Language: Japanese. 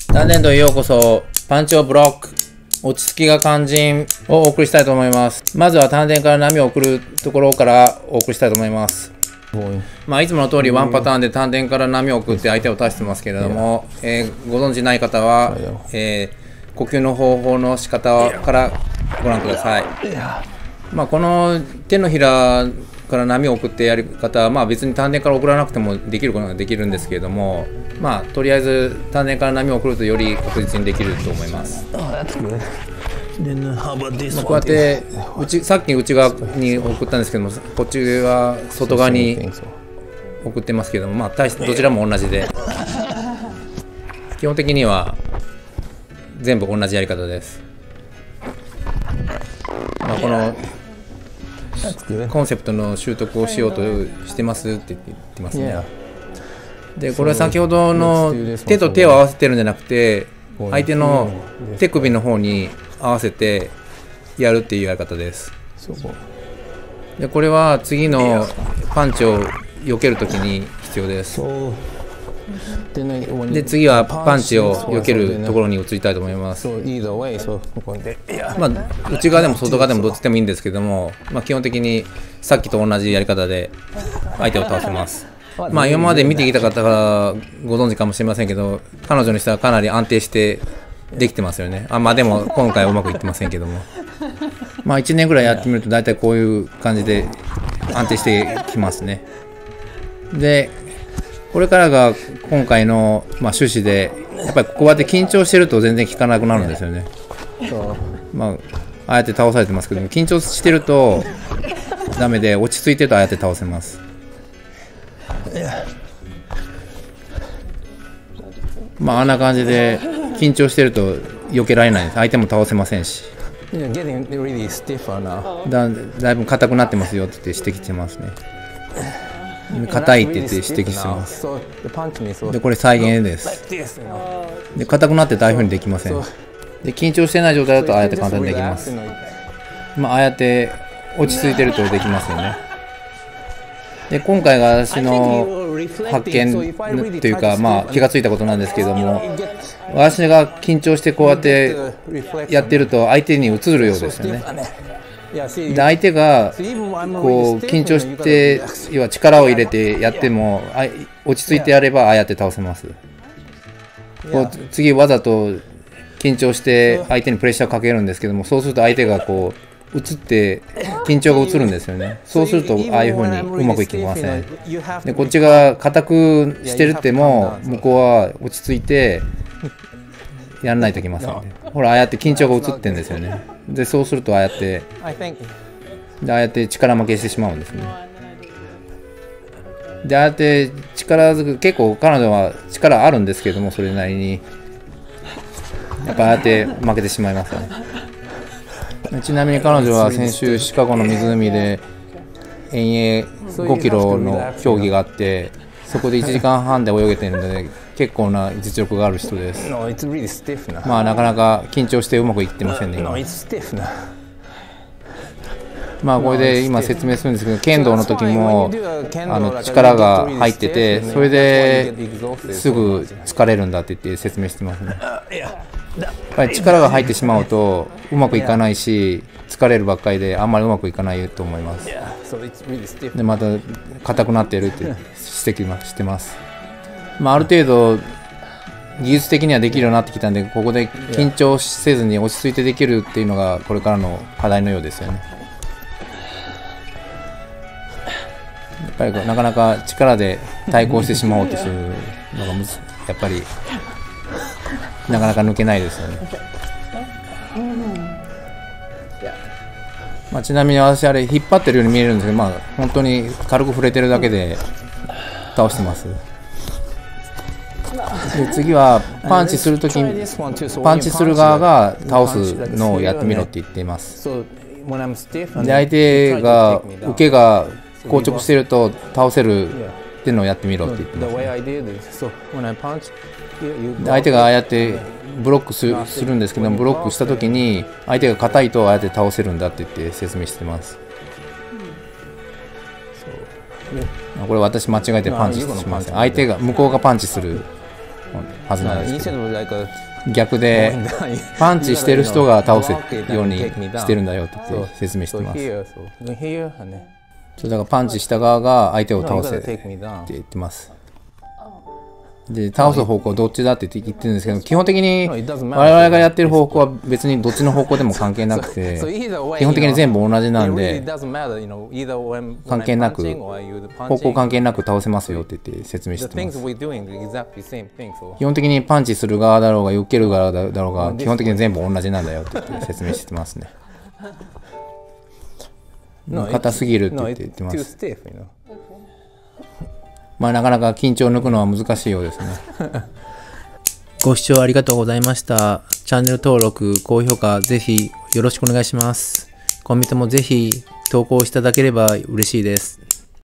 単年度へようこそ。パンチをブロック、落ち着きが肝心をお送りしたいと思います。まずは単電から波を送るところからお送りしたいと思います。いつもの通りワンパターンで単電から波を送って相手を倒してますけれども、ご存じない方は、呼吸の方法の仕方からご覧ください。この手のひらから波を送ってやる方は、別に単電から送らなくてもできることができるんですけれども、とりあえず単電から波を送るとより確実にできると思います。こうやってさっき内側に送ったんですけども、こっちは外側に送ってますけども、どちらも同じで基本的には全部同じやり方です。このコンセプトの習得をしようとしてますって言ってますね。でこれは先ほどの手と手を合わせてるんじゃなくて、相手の手首の方に合わせてやるっていうやり方です。でこれは次のパンチを避けるときに必要です。で次はパンチを避けるところに移りたいと思います。内側でも外側でもどっちでもいいんですけども、基本的にさっきと同じやり方で相手を倒せます。今まで見てきた方がご存知かもしれませんけど、彼女にしてはかなり安定してできてますよね。でも今回はうまくいってませんけども、1年ぐらいやってみると大体こういう感じで安定してきますね。でこれからが今回の趣旨で、やっぱりこうやって緊張してると全然効かなくなるんですよね。ああやって倒されてますけども、緊張してるとダメで、落ち着いてるとああやって倒せます。あんな感じで緊張してると避けられないです。相手も倒せませんし、だいぶ硬くなってますよって言って指摘してますね。硬いって言って指摘してます。でこれ再現です。で硬くなってああいうふうにできません。で緊張してない状態だとああやって簡単にできます。ああやって落ち着いてるとできますよね。で今回が私の発見というか、気がついたことなんですけども、私が緊張してこうやってやってると相手に移るようですよね。で相手がこう緊張して、要は力を入れてやっても落ち着いてやればああやって倒せます。次わざと緊張して相手にプレッシャーかけるんですけども、そうすると相手がこう移って緊張が移るんですよね。そうするとああいうふうにうまくいきません。でこっちが硬くしてるっても向こうは落ち着いてやらないといけませんね。ほらああやって緊張が移ってるんですよね。でそうするとああやって力負けしてしまうんですね。でああやって結構彼女は力あるんですけども、それなりにやっぱああやって負けてしまいますね。ちなみに彼女は先週シカゴの湖で遠泳5キロの競技があって、そこで1時間半で泳げているので結構な実力がある人です。なかなか緊張してうまくいってませんね今。これで今説明するんですけど、剣道の時も力が入ってて、それですぐ疲れるんだって言って説明してますね。やっぱり力が入ってしまうとうまくいかないし、疲れるばっかりであんまりうまくいかないと思います。でまた硬くなっているって指摘してます。ある程度技術的にはできるようになってきたんで、ここで緊張せずに落ち着いてできるっていうのがこれからの課題のようですよね。やっぱりなかなか力で対抗してしまおうとするのがやっぱりなかなか抜けないですよね。ちなみに私あれ引っ張ってるように見えるんですけど、本当に軽く触れてるだけで倒してます。で次はパンチするときにパンチする側が倒すのをやってみろって言っています。で相手が受けが硬直していると倒せるっていうのをやってみろって言ってます。で相手がああやってブロックするんですけど、ブロックしたときに相手が硬いとああやって倒せるんだって言って説明してます。これ私間違えてパンチしてしまう。相手が向こうがパンチするはずなんですけど、逆でパンチしてる人が倒せようにしてるんだよって言って説明してます。だからパンチした側が相手を倒せって言ってます。で、倒す方向どっちだって言ってるんですけど、基本的に我々がやってる方向は別にどっちの方向でも関係なくて、基本的に全部同じなんで、関係なく、方向関係なく倒せますよって言って説明してます。基本的にパンチする側だろうが、受ける側だろうが、基本的に全部同じなんだよって言って説明してますね。硬すぎるって言ってます。まあなかなか緊張を抜くのは難しいようですね。ご視聴ありがとうございました。チャンネル登録、高評価、ぜひよろしくお願いします。コメントもぜひ投稿していただければ嬉しいです。